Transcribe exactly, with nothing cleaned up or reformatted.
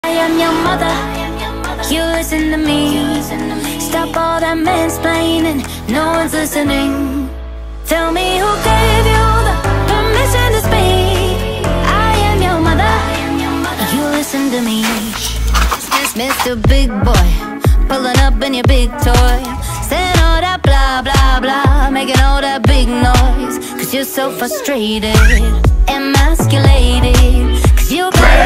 I am your mother, you listen to me. Stop all that mansplaining, no one's listening. Tell me who gave you the permission to speak. I am your mother, you listen to me. It's Mister Big Boy, pulling up in your big toy, saying all that blah blah blah, making all that big noise. Cause you're so frustrated, emasculated, cause you got